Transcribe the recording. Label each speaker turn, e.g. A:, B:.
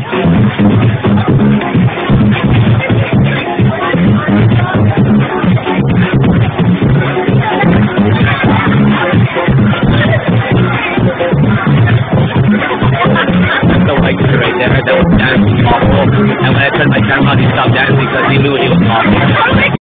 A: That was dancing awful. And when I turned my camera on, he stopped dancing because he knew he was awful.